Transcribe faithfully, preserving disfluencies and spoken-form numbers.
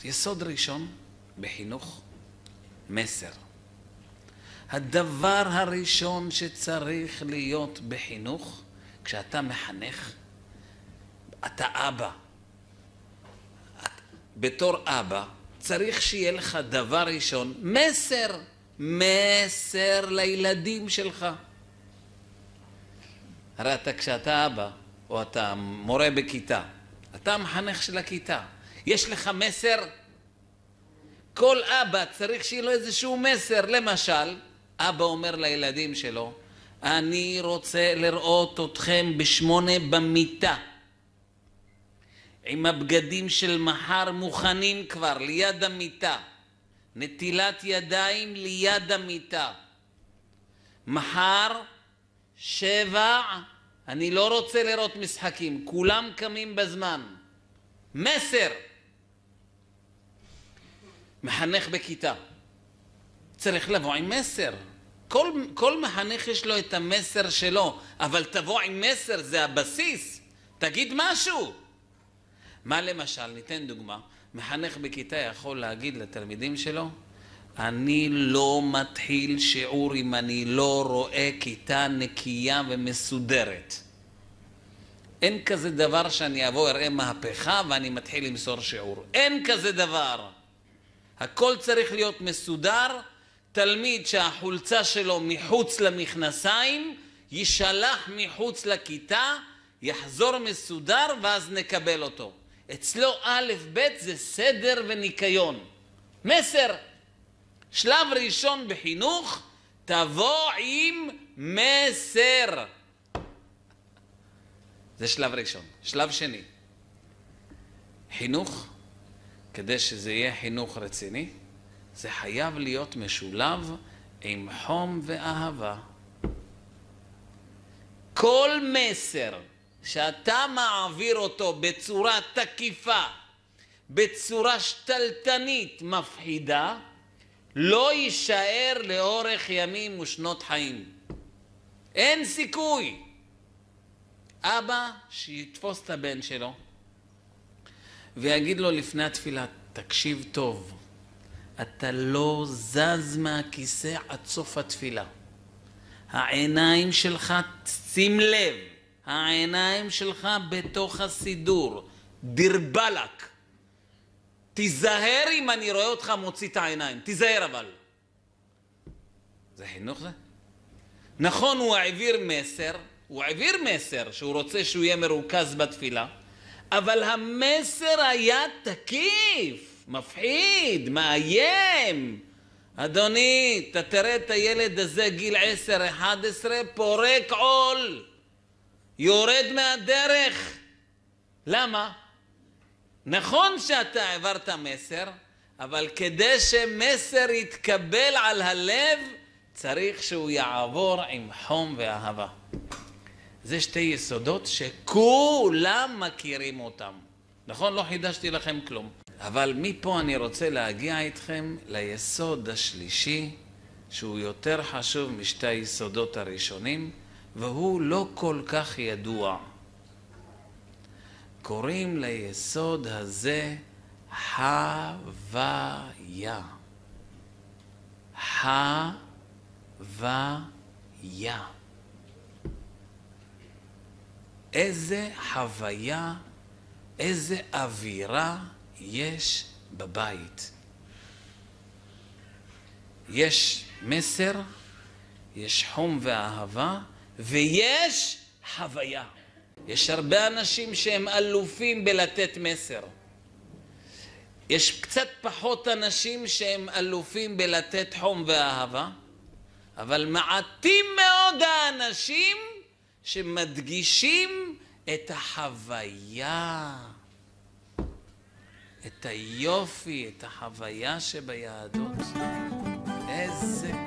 יסודות. יסוד ראשון בחינוך, מסר. הדבר הראשון שצריך להיות בחינוך, כשאתה מחנך, אתה אבא. בתור אבא, צריך שיהיה לך דבר ראשון, מסר. מסר לילדים שלך. הרי אתה, כשאתה אבא, או אתה מורה בכיתה, אתה המחנך של הכיתה, יש לך מסר? כל אבא צריך שיהיה לו איזשהו מסר. למשל, אבא אומר לילדים שלו, אני רוצה לראות אתכם בשמונה במיטה, עם הבגדים של מחר מוכנים כבר ליד המיטה, נטילת ידיים ליד המיטה. מחר שבע, אני לא רוצה לראות משחקים, כולם קמים בזמן. מסר. מחנך בכיתה צריך לבוא עם מסר. כל, כל מחנך יש לו את המסר שלו, אבל תבוא עם מסר, זה הבסיס. תגיד משהו. מה למשל, ניתן דוגמה, מחנך בכיתה יכול להגיד לתלמידים שלו, אני לא מתחיל שיעור אם אני לא רואה כיתה נקייה ומסודרת. אין כזה דבר שאני אבוא אראה מהפכה ואני מתחיל למסור שיעור. אין כזה דבר. הכל צריך להיות מסודר. תלמיד שהחולצה שלו מחוץ למכנסיים, ישלח מחוץ לכיתה, יחזור מסודר ואז נקבל אותו. אצלו א' ב' זה סדר וניקיון. מסר. שלב ראשון בחינוך, תבוא עם מסר. זה שלב ראשון. שלב שני, חינוך, כדי שזה יהיה חינוך רציני, זה חייב להיות משולב עם חום ואהבה. כל מסר שאתה מעביר אותו בצורה תקיפה, בצורה שתלטנית, מפחידה, לא יישאר לאורך ימים ושנות חיים. אין סיכוי. אבא שיתפוס את הבן שלו ויגיד לו לפני התפילה, תקשיב טוב, אתה לא זז מהכיסא עד סוף התפילה. העיניים שלך, שים לב, העיניים שלך בתוך הסידור, דרבלק. תיזהר אם אני רואה אותך מוציא את העיניים, תיזהר אבל. זה חינוך זה? נכון, הוא העביר מסר, הוא העביר מסר שהוא רוצה שהוא יהיה מרוכז בתפילה, אבל המסר היה תקיף, מפחיד, מאיים. אדוני, אתה תראה את הילד הזה גיל עשר אחת עשרה, פורק עול, יורד מהדרך. למה? נכון שאתה העברת מסר, אבל כדי שמסר יתקבל על הלב, צריך שהוא יעבור עם חום ואהבה. זה שתי יסודות שכולם מכירים אותם. נכון? לא חידשתי לכם כלום. אבל מפה אני רוצה להגיע איתכם ליסוד השלישי, שהוא יותר חשוב משתי היסודות הראשונים, והוא לא כל כך ידוע. קוראים ליסוד הזה חוויה. חוויה. איזה חוויה, איזה אווירה יש בבית. יש מסר, יש חום ואהבה, ויש חוויה. יש הרבה אנשים שהם אלופים בלתת מסר. יש קצת פחות אנשים שהם אלופים בלתת חום ואהבה, אבל מעטים מאוד האנשים שמדגישים את החוויה, את היופי, את החוויה שביהדות. איזה